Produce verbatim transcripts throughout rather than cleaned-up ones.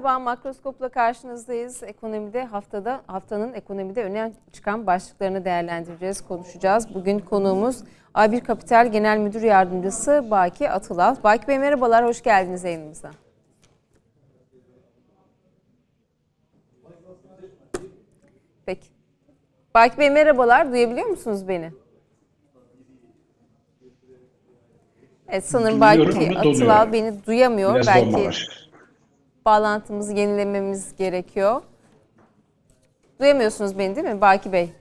merhaba. Makroskop'la karşınızdayız. Ekonomide haftada haftanın ekonomide öne çıkan başlıklarını değerlendireceğiz, konuşacağız. Bugün konuğumuz A bir Kapital Genel Müdür Yardımcısı Baki Atılal. Baki Bey merhabalar, hoş geldiniz yayınımıza. Peki. Baki Bey merhabalar, duyabiliyor musunuz beni? Evet, sanırım Baki Atılal beni duyamıyor. Biraz belki bağlantımızı yenilememiz gerekiyor. Duyamıyorsunuz beni değil mi Baki Bey?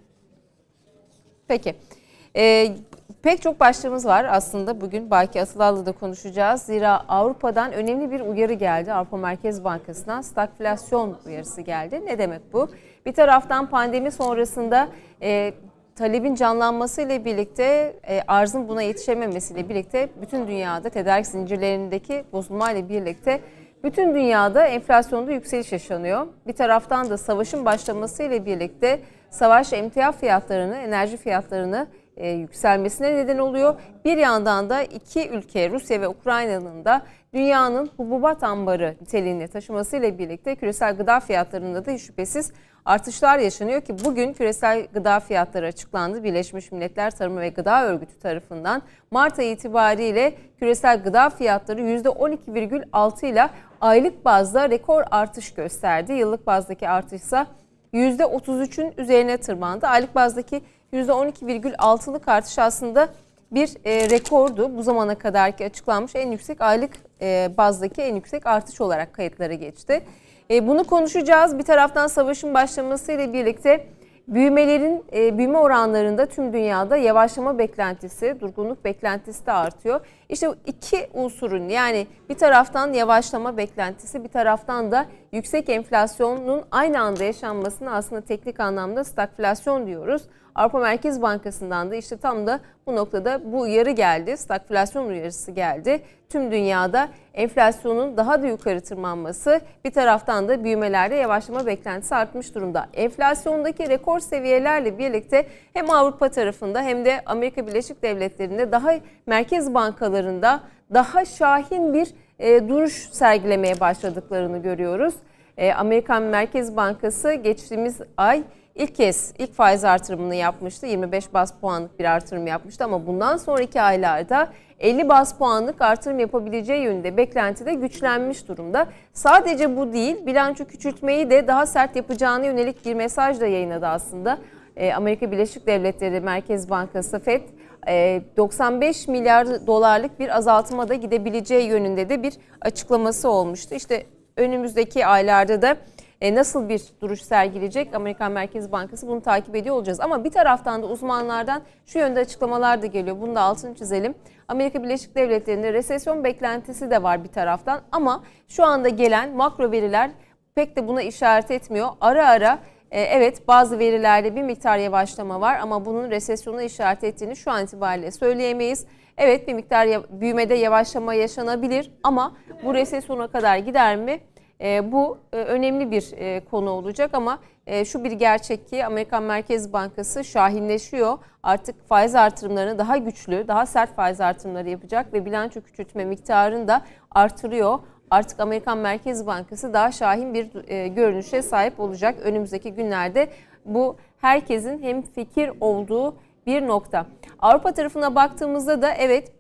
Peki. Ee, pek çok başlığımız var aslında. Bugün Baki Atılal'la da konuşacağız. Zira Avrupa'dan önemli bir uyarı geldi. Avrupa Merkez Bankası'ndan stagflasyon uyarısı geldi. Ne demek bu? Bir taraftan pandemi sonrasında e, talebin canlanmasıyla birlikte e, arzın buna yetişememesiyle birlikte bütün dünyada tedarik zincirlerindeki bozulmayla birlikte bütün dünyada enflasyonda yükseliş yaşanıyor. Bir taraftan da savaşın başlamasıyla birlikte savaş emtia fiyatlarını, enerji fiyatlarını e, yükselmesine neden oluyor. Bir yandan da iki ülke, Rusya ve Ukrayna'nın da dünyanın hububat ambarı niteliğini taşımasıyla birlikte küresel gıda fiyatlarında da şüphesiz artışlar yaşanıyor ki bugün küresel gıda fiyatları açıklandı. Birleşmiş Milletler Tarım ve Gıda Örgütü tarafından Mart ayı itibariyle küresel gıda fiyatları yüzde on iki virgül altı ile aylık bazda rekor artış gösterdi. Yıllık bazdaki artış ise yüzde otuz üçün üzerine tırmandı. Aylık bazdaki yüzde on iki virgül altılık artış aslında bir e, rekordu. Bu zamana kadarki açıklanmış en yüksek aylık e, bazdaki en yüksek artış olarak kayıtlara geçti. E, bunu konuşacağız. Bir taraftan savaşın başlamasıyla birlikte büyümelerin, e, büyüme oranlarında tüm dünyada yavaşlama beklentisi, durgunluk beklentisi de artıyor. İşte iki unsurun, yani bir taraftan yavaşlama beklentisi, bir taraftan da yüksek enflasyonun aynı anda yaşanmasına aslında teknik anlamda stagflasyon diyoruz. Avrupa Merkez Bankası'ndan da işte tam da bu noktada bu uyarı geldi, stagflasyon uyarısı geldi. Tüm dünyada enflasyonun daha da yukarı tırmanması, bir taraftan da büyümelerde yavaşlama beklentisi artmış durumda. Enflasyondaki rekor seviyelerle birlikte hem Avrupa tarafında hem de Amerika Birleşik Devletleri'nde daha merkez bankalarında daha şahin bir e, duruş sergilemeye başladıklarını görüyoruz. E, Amerikan Merkez Bankası geçtiğimiz ay İlk kez ilk faiz artırımını yapmıştı. yirmi beş baz puanlık bir artırım yapmıştı ama bundan sonraki aylarda elli baz puanlık artırım yapabileceği yönünde beklenti de güçlenmiş durumda. Sadece bu değil, bilanço küçültmeyi de daha sert yapacağına yönelik bir mesaj da yayınladı aslında. Ee, Amerika Birleşik Devletleri Merkez Bankası Fed e, doksan beş milyar dolarlık bir azaltıma da gidebileceği yönünde de bir açıklaması olmuştu. İşte önümüzdeki aylarda da nasıl bir duruş sergileyecek Amerikan Merkez Bankası, bunu takip ediyor olacağız. Ama bir taraftan da uzmanlardan şu yönde açıklamalar da geliyor. Bunu da altını çizelim. Amerika Birleşik Devletleri'nde resesyon beklentisi de var bir taraftan. Ama şu anda gelen makro veriler pek de buna işaret etmiyor. Ara ara evet bazı verilerde bir miktar yavaşlama var ama bunun resesyona işaret ettiğini şu an itibariyle söyleyemeyiz. Evet bir miktar büyümede yavaşlama yaşanabilir ama bu resesyona kadar gider mi? E, bu e, önemli bir e, konu olacak ama e, şu bir gerçek ki Amerikan Merkez Bankası şahinleşiyor. Artık faiz artırımlarını daha güçlü, daha sert faiz artırımları yapacak ve bilanço küçültme miktarını da artırıyor. Artık Amerikan Merkez Bankası daha şahin bir e, görünüşe sahip olacak önümüzdeki günlerde. Bu herkesin hemfikir olduğu bir nokta. Avrupa tarafına baktığımızda da evet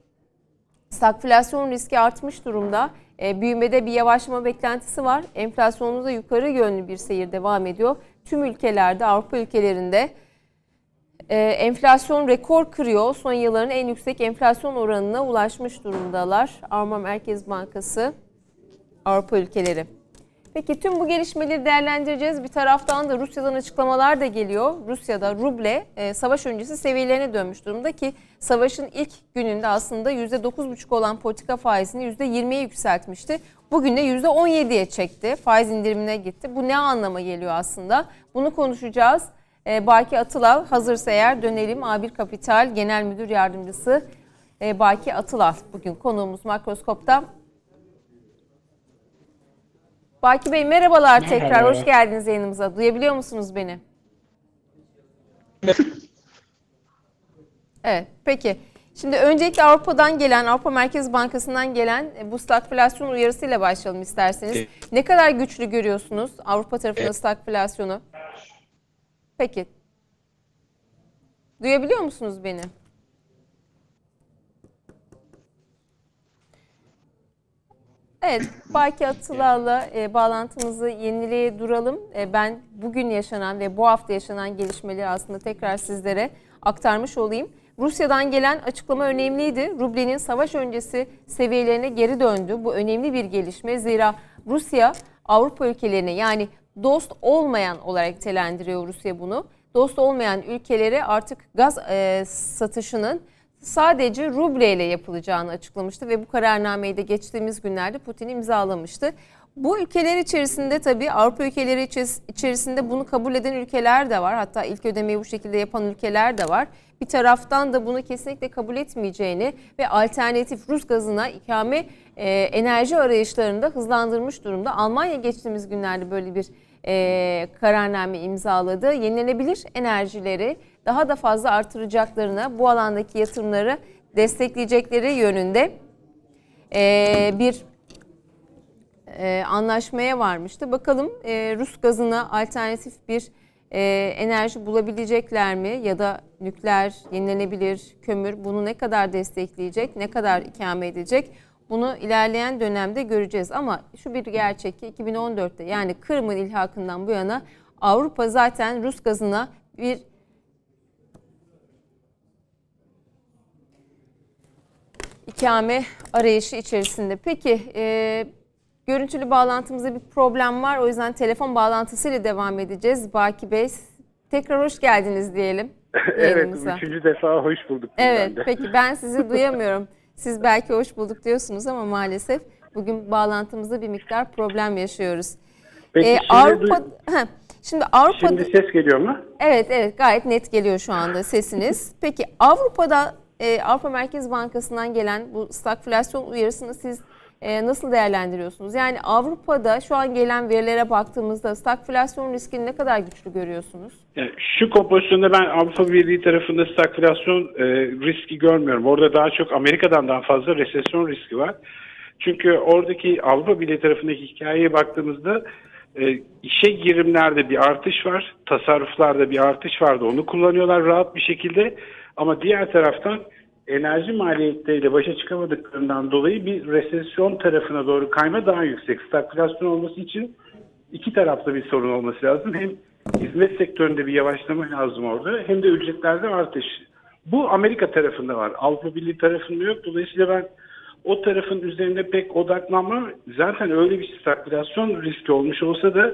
stagflasyon riski artmış durumda. E, büyümede bir yavaşlama beklentisi var. Enflasyonda da yukarı yönlü bir seyir devam ediyor. Tüm ülkelerde, Avrupa ülkelerinde e, enflasyon rekor kırıyor. Son yılların en yüksek enflasyon oranına ulaşmış durumdalar. Avrupa Merkez Bankası, Avrupa ülkeleri. Peki tüm bu gelişmeleri değerlendireceğiz. Bir taraftan da Rusya'dan açıklamalar da geliyor. Rusya'da ruble e, savaş öncesi seviyelerine dönmüş durumda ki savaşın ilk gününde aslında yüzde dokuz virgül beş olan politika faizini yüzde yirmiye yükseltmişti. Bugün de yüzde on yediye çekti. Faiz indirimine gitti. Bu ne anlama geliyor aslında? Bunu konuşacağız. E, Baki Atılal hazırsa eğer dönelim. A bir Kapital Genel Müdür Yardımcısı e, Baki Atılal bugün konuğumuz Makroskop'ta. Baki Bey merhabalar tekrar. Merhaba. Hoş geldiniz yayınımıza. Duyabiliyor musunuz beni? Evet, peki. Şimdi öncelikle Avrupa'dan gelen, Avrupa Merkez Bankası'ndan gelen bu stagflasyon uyarısıyla başlayalım isterseniz. Evet. Ne kadar güçlü görüyorsunuz Avrupa tarafında evet. stagflasyonu? Peki. Duyabiliyor musunuz beni? Evet, Baki Atılar'la e, bağlantımızı yenileye duralım. E, ben bugün yaşanan ve bu hafta yaşanan gelişmeleri aslında tekrar sizlere aktarmış olayım. Rusya'dan gelen açıklama önemliydi. Rublenin savaş öncesi seviyelerine geri döndü. Bu önemli bir gelişme. Zira Rusya Avrupa ülkelerine, yani dost olmayan olarak nitelendiriyor Rusya bunu. Dost olmayan ülkelere artık gaz e, satışının sadece rubleyle yapılacağını açıklamıştı ve bu kararnameyi de geçtiğimiz günlerde Putin imzalamıştı. Bu ülkeler içerisinde tabii Avrupa ülkeleri içerisinde bunu kabul eden ülkeler de var. Hatta ilk ödemeyi bu şekilde yapan ülkeler de var. Bir taraftan da bunu kesinlikle kabul etmeyeceğini ve alternatif Rus gazına ikame e, enerji arayışlarını da hızlandırmış durumda. Almanya geçtiğimiz günlerde böyle bir e, kararname imzaladı. Yenilenebilir enerjileri daha da fazla artıracaklarına, bu alandaki yatırımları destekleyecekleri yönünde e, bir e, anlaşmaya varmıştı. Bakalım e, Rus gazına alternatif bir e, enerji bulabilecekler mi? Ya da nükleer, yenilenebilir, kömür bunu ne kadar destekleyecek, ne kadar ikame edecek? Bunu ilerleyen dönemde göreceğiz. Ama şu bir gerçek ki iki bin on dörtte, yani Kırım'ın ilhakından bu yana Avrupa zaten Rus gazına bir ikame arayışı içerisinde. Peki e, görüntülü bağlantımızda bir problem var. O yüzden telefon bağlantısıyla devam edeceğiz. Baki Bey, tekrar hoş geldiniz diyelim. Evet, üçüncü defa hoş bulduk. Evet, peki ben sizi duyamıyorum. Siz belki hoş bulduk diyorsunuz ama maalesef bugün bağlantımızda bir miktar problem yaşıyoruz. Peki ee, şimdi, Avrupa... Heh, şimdi Avrupa'da... Şimdi ses geliyor mu? Evet, evet, gayet net geliyor şu anda sesiniz. Peki Avrupa'da e, Avrupa Merkez Bankası'ndan gelen bu stagflasyon uyarısını siz e, nasıl değerlendiriyorsunuz? Yani Avrupa'da şu an gelen verilere baktığımızda stagflasyon riskini ne kadar güçlü görüyorsunuz? Yani şu kompozisyonda ben Avrupa Birliği tarafında stagflasyon e, riski görmüyorum. Orada daha çok Amerika'dan daha fazla resesyon riski var. Çünkü oradaki Avrupa Birliği tarafındaki hikayeye baktığımızda e, işe girimlerde bir artış var. Tasarruflarda bir artış vardı. Onu kullanıyorlar rahat bir şekilde. Ama diğer taraftan enerji maliyetleriyle başa çıkamadıklarından dolayı bir resesyon tarafına doğru kayma daha yüksek. Stagflasyon olması için iki taraflı bir sorun olması lazım. Hem hizmet sektöründe bir yavaşlama lazım orada, hem de ücretlerde artış. Bu Amerika tarafında var. Avrupa Birliği tarafında yok. Dolayısıyla ben o tarafın üzerine pek odaklanmam. Zaten öyle bir stagflasyon riski olmuş olsa da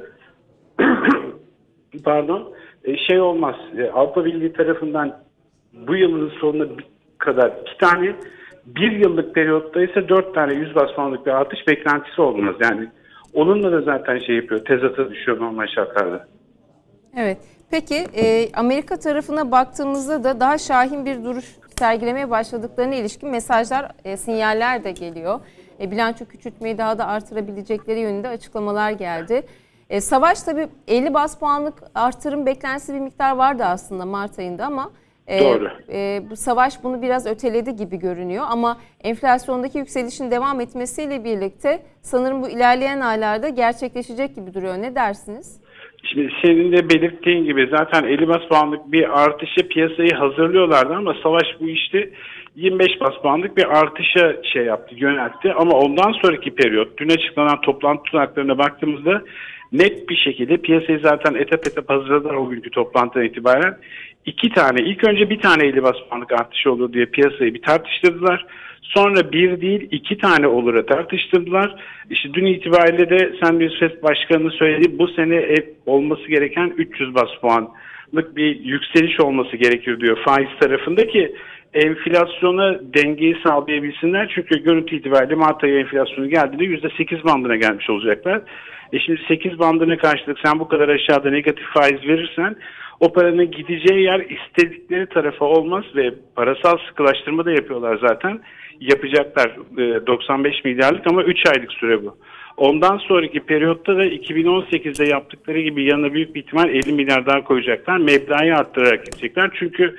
pardon şey olmaz. Avrupa Birliği tarafından bu yılın sonuna kadar iki tane, bir yıllık periyotta ise dört tane yüz bas puanlık bir artış beklentisi olmaz. Yani onunla da zaten şey yapıyor, tezata düşüyor normal şartlarda. Evet. Peki e, Amerika tarafına baktığımızda da daha şahin bir duruş sergilemeye başladıklarına ilişkin mesajlar, e, sinyaller de geliyor. E, bilanço küçültmeyi daha da artırabilecekleri yönünde açıklamalar geldi. E, savaş tabii elli bas puanlık artırım beklentisi bir miktar vardı aslında Mart ayında ama e, Doğru. E, bu savaş bunu biraz öteledi gibi görünüyor. Ama enflasyondaki yükselişin devam etmesiyle birlikte sanırım bu ilerleyen aylarda gerçekleşecek gibi duruyor. Ne dersiniz? Şimdi senin de belirttiğin gibi zaten elli bas puanlık bir artışa piyasayı hazırlıyorlardı ama savaş bu işte yirmi beş bas puanlık bir artışa şey yaptı, yöneltti. Ama ondan sonraki periyot, dün açıklanan toplantı tutanaklarına baktığımızda net bir şekilde piyasayı zaten etap etap hazırladılar o günkü toplantıdan itibaren. İki tane, ilk önce bir tane elli bas puanlık artış olur diye piyasayı bir tartıştırdılar. Sonra bir değil iki tane olura tartıştırdılar. İşte dün itibariyle de sen bir FED Başkanı'nın söylediği bu sene olması gereken üç yüz bas puanlık bir yükseliş olması gerekir diyor faiz tarafında ki enflasyona dengeyi sağlayabilsinler. Çünkü görüntü itibariyle Mart ayı enflasyonu geldiğinde yüzde sekiz bandına gelmiş olacaklar. E şimdi sekiz bandına karşılık sen bu kadar aşağıda negatif faiz verirsen o paranın gideceği yer istedikleri tarafa olmaz ve parasal sıkılaştırma da yapıyorlar zaten. Yapacaklar doksan beş milyarlık ama üç aylık süre bu. Ondan sonraki periyotta da iki bin on sekizde yaptıkları gibi yanına büyük bir ihtimal elli milyar daha koyacaklar. Meblağı arttırarak gidecekler. Çünkü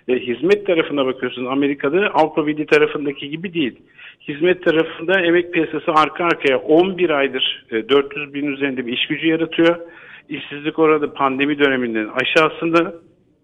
E, hizmet tarafına bakıyorsunuz, Amerika'da Avrupa Birliği tarafındaki gibi değil. Hizmet tarafında emek piyasası arka arkaya on bir aydır e, dört yüz bin üzerinde bir iş gücü yaratıyor. İşsizlik oranı pandemi döneminden aşağısında.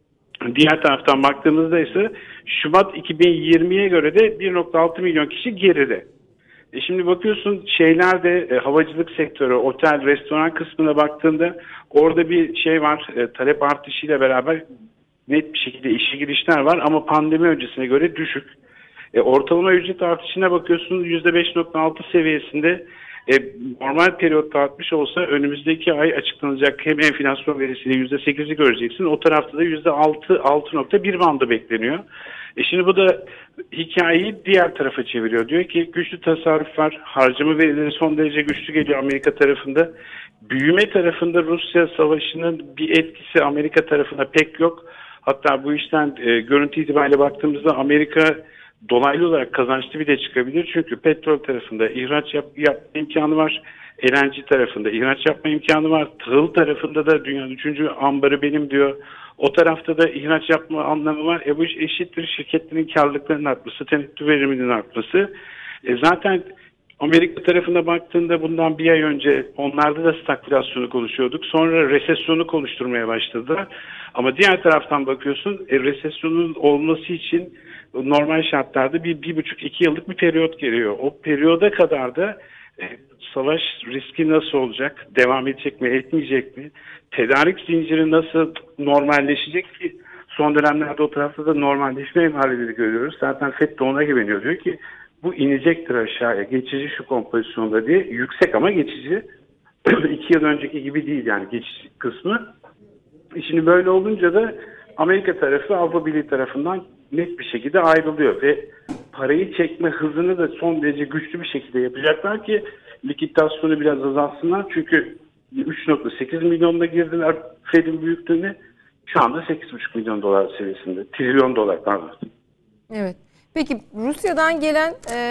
Diğer taraftan baktığımızda ise Şubat iki bin yirmiye göre de bir nokta altı milyon kişi geride. E şimdi bakıyorsun şeylerde e, havacılık sektörü, otel, restoran kısmına baktığında orada bir şey var, e, talep artışıyla beraber net bir şekilde işe girişler var ama pandemi öncesine göre düşük. E, ortalama ücret artışına bakıyorsunuz yüzde beş nokta altı seviyesinde. E, normal periyotta artmış olsa önümüzdeki ay açıklanacak hem enflasyon verisiyle yüzde sekizi göreceksin. O tarafta da yüzde altı, altı nokta bir bandı bekleniyor. E şimdi bu da hikayeyi diğer tarafa çeviriyor. Diyor ki güçlü tasarruf var. Harcama verileri son derece güçlü geliyor Amerika tarafında. Büyüme tarafında Rusya savaşının bir etkisi Amerika tarafına pek yok. Hatta bu işten e, görüntü itibariyle baktığımızda Amerika dolaylı olarak kazançlı bir de çıkabilir. Çünkü petrol tarafında ihraç yap, yapma imkanı var. L N G tarafında ihraç yapma imkanı var. Tahıl tarafında da dünyanın üçüncü ambarı benim diyor. O tarafta da ihraç yapma anlamı var. E bu iş eşittir şirketlerin karlılıklarının artması, temettü veriminin artması. E zaten Amerika tarafına baktığında bundan bir ay önce onlarda da stagflasyonu konuşuyorduk. Sonra resesyonu konuşturmaya başladılar. Ama diğer taraftan bakıyorsun e, resesyonun olması için normal şartlarda bir, bir buçuk iki yıllık bir periyot geliyor. O periyoda kadar da e, savaş riski nasıl olacak? Devam edecek mi, etmeyecek mi? Tedarik zinciri nasıl normalleşecek ki? Son dönemlerde o tarafta da normalleşme emareleri görüyoruz. Zaten FED de ona güveniyor. Diyor ki bu inecektir aşağıya. Geçici şu kompozisyonda diye. Yüksek ama geçici. iki yıl önceki gibi değil yani geçici kısmı. Şimdi böyle olunca da Amerika tarafı Avrupa Birliği tarafından net bir şekilde ayrılıyor ve parayı çekme hızını da son derece güçlü bir şekilde yapacaklar ki likiditasyonu biraz azalsınlar. Çünkü üç nokta sekiz milyonda girdiler Fed'in büyüklüğüne. Şu anda sekiz buçuk milyon dolar seviyesinde. Trilyon dolar pardon. Evet. Peki Rusya'dan gelen e,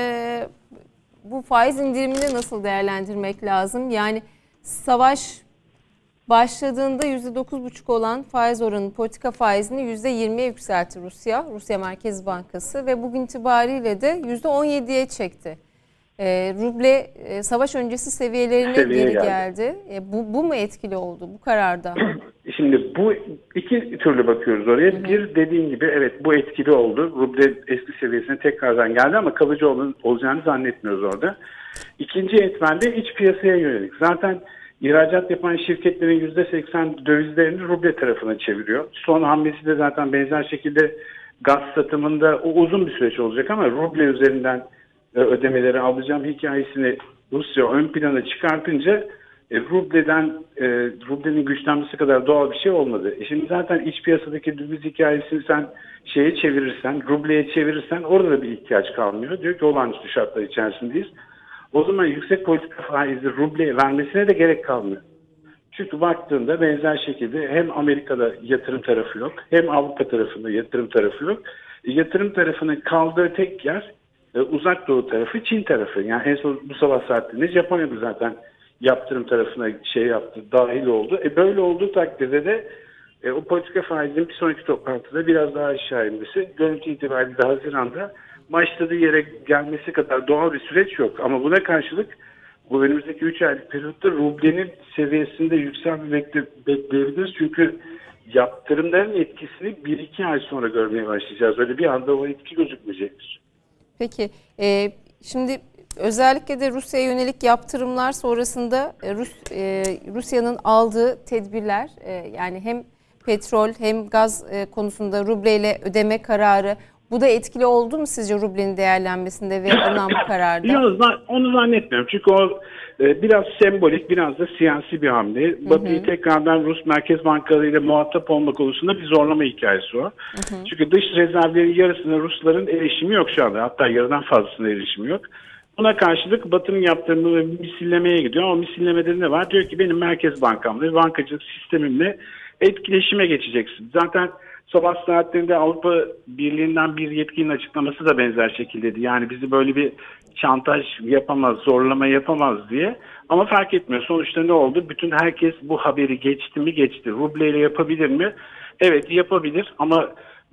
bu faiz indirimini nasıl değerlendirmek lazım? Yani savaş başladığında yüzde dokuz buçuk olan faiz oranı politika faizini yüzde yirmiye yükseltti Rusya, Rusya Merkez Bankası ve bugün itibariyle de yüzde on yediye çekti. E, ruble e, savaş öncesi seviyelerine Seviyeye geri geldi. geldi. E, bu, bu mu etkili oldu bu kararda? Şimdi bu iki türlü bakıyoruz oraya. Hı hı. Bir dediğim gibi evet bu etkili oldu. Ruble eski seviyesine tekrardan geldi ama kalıcı ol, olacağını zannetmiyoruz orada. İkinci etmen de iç piyasaya yönelik. Zaten ihracat yapan şirketlerin yüzde seksen dövizlerini ruble tarafına çeviriyor. Son hamlesi de zaten benzer şekilde gaz satımında o uzun bir süreç olacak ama ruble üzerinden ödemeleri alacağım hikayesini Rusya ön plana çıkartınca e, rubleden e, rublenin güçlenmesi kadar doğal bir şey olmadı. E şimdi zaten iç piyasadaki döviz hikayesini sen şeye çevirirsen, rubleye çevirirsen orada da bir ihtiyaç kalmıyor. Diyor ki olağanüstü şartlar içerisindeyiz. O zaman yüksek politika faizi rubleye vermesine de gerek kalmıyor. Çünkü baktığında benzer şekilde hem Amerika'da yatırım tarafı yok, hem Avrupa tarafında yatırım tarafı yok. E, yatırım tarafının kaldığı tek yer e, uzak doğu tarafı, Çin tarafı. Yani en son bu sabah saatinde Japonya'da zaten yaptırım tarafına şey yaptı, dahil oldu. E böyle olduğu takdirde de e, o politika faizinin bir sonraki toplantıda biraz daha aşağı inmesi, görüntü itibariyle de Haziran'da başladığı yere gelmesi kadar doğal bir süreç yok. Ama buna karşılık bu önümüzdeki üç aylık periyotta rublenin seviyesinde yükselme bekle, bekleyebiliriz. Çünkü yaptırımların etkisini bir iki ay sonra görmeye başlayacağız. Öyle bir anda o etki gözükmeyecektir. Peki e, şimdi özellikle de Rusya'ya yönelik yaptırımlar sonrasında Rus, e, Rusya'nın aldığı tedbirler e, yani hem petrol hem gaz e, konusunda rubleyle ödeme kararı, bu da etkili oldu mu sizce rublenin değerlenmesinde ve alınan bu kararda? Yok, onu zannetmiyorum. Çünkü o e, biraz sembolik, biraz da siyasi bir hamle. Batı'yı tekrardan Rus Merkez Bankaları ile muhatap olma konusunda bir zorlama hikayesi o. Hı hı. Çünkü dış rezervlerin yarısına Rusların erişimi yok şu anda. Hatta yarıdan fazlasına erişimi yok. Buna karşılık Batı'nın yaptırımı ve misillemeye gidiyor. Ama misillemede ne var? Diyor ki benim Merkez Bankamla, bankacılık sistemimle etkileşime geçeceksin. Zaten sabah saatlerinde Avrupa Birliği'nden bir yetkinin açıklaması da benzer şekildeydi. Yani bizi böyle bir şantaj yapamaz, zorlama yapamaz diye. Ama fark etmiyor. Sonuçta ne oldu? Bütün herkes bu haberi geçti mi geçti. Rubleyle yapabilir mi? Evet yapabilir ama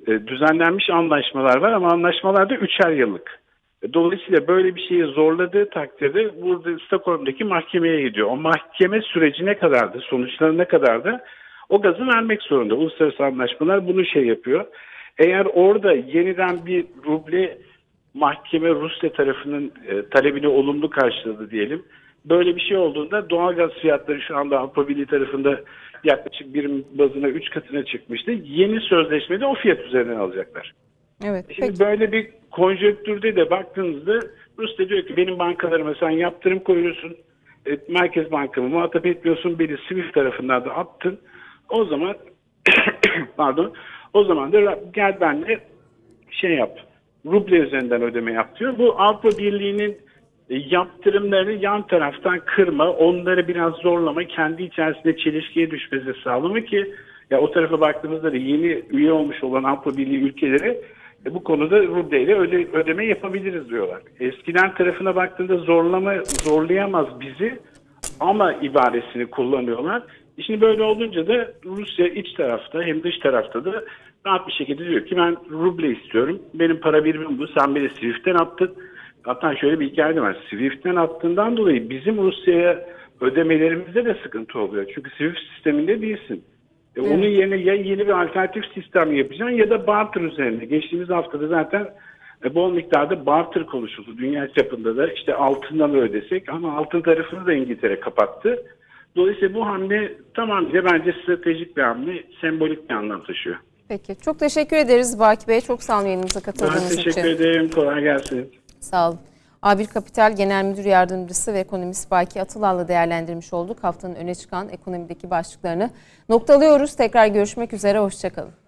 e, düzenlenmiş anlaşmalar var ama anlaşmalar da üçer yıllık. Dolayısıyla böyle bir şeyi zorladığı takdirde burada Stockholm'daki mahkemeye gidiyor. O mahkeme süreci ne kadardı, sonuçları ne kadardı o gazı vermek zorunda. Uluslararası anlaşmalar bunu şey yapıyor. Eğer orada yeniden bir ruble mahkeme Rusya tarafının e, talebini olumlu karşıladı diyelim. Böyle bir şey olduğunda doğalgaz fiyatları şu anda Avrupa Birliği tarafında yaklaşık birim bazına üç katına çıkmıştı. Yeni sözleşmede o fiyat üzerinden alacaklar. Evet. Şimdi peki. böyle bir konjonktürde de baktığınızda Rusya diyor ki benim bankalarıma sen yaptırım koyuyorsun. E, Merkez Bankamı muhatap etmiyorsun. Beni Swift tarafından da attın. O zaman pardon o zaman da gel benimle şey yap. Ruble üzerinden ödeme yap diyor. Bu Avrupa Birliği'nin yaptırımlarını yan taraftan kırma, onları biraz zorlama, kendi içerisinde çelişkiye düşmesi sağlama ki ya o tarafa baktığımızda da yeni üye olmuş olan Avrupa Birliği ülkeleri e, bu konuda ruble ile öde, ödeme yapabiliriz diyorlar. Eskiden tarafına baktığında zorlama zorlayamaz bizi ama ibaresini kullanıyorlar. Şimdi böyle olunca da Rusya iç tarafta hem dış tarafta da rahat bir şekilde diyor ki ben ruble istiyorum. Benim para birimim bu. Sen beni Swift'ten attın. Hatta şöyle bir hikaye var. Swift'ten attığından dolayı bizim Rusya'ya ödemelerimizde de sıkıntı oluyor. Çünkü Swift sisteminde değilsin. E evet. Onun yerine ya yeni bir alternatif sistem yapacaksın ya da barter üzerinde. Geçtiğimiz haftada zaten e, bol miktarda barter konuşuldu. Dünya çapında da işte altından ödesek ama altın tarafını da İngiltere kapattı. Dolayısıyla bu hamle tamamıyla bence stratejik bir hamle, sembolik bir anlam taşıyor. Peki. Çok teşekkür ederiz Baki Bey. Çok sağ olun yayınımıza katıldığınız için. Ben teşekkür için. ederim. Kolay gelsin. Sağ olun. A bir Kapital Genel Müdür Yardımcısı ve ekonomist Baki Atılal'la değerlendirmiş olduk. Haftanın öne çıkan ekonomideki başlıklarını noktalıyoruz. Tekrar görüşmek üzere. Hoşça kalın.